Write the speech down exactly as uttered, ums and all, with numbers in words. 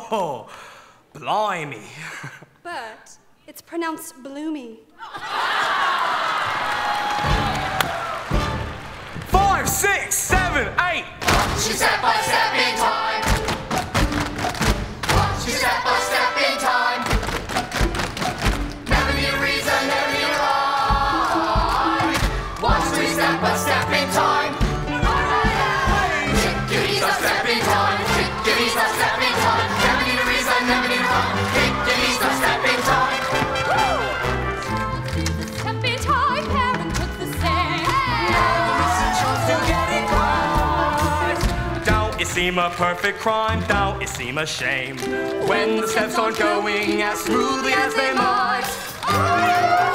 Oh, blimey. But it's pronounced bloomy. Five, six, seven, eight. She's step by step in time. She's step by step in time. Never need a reason, never need a rhyme. Watch me step by step in time. Chickadees a step in time. Chickadees a step in time. Never need a reason, never need a rhyme. Chickadees a step in time. Step in time, parent took the same. To get it right. Don't it seem a perfect crime? Don't it seem a shame when the steps aren't going as smoothly as they might?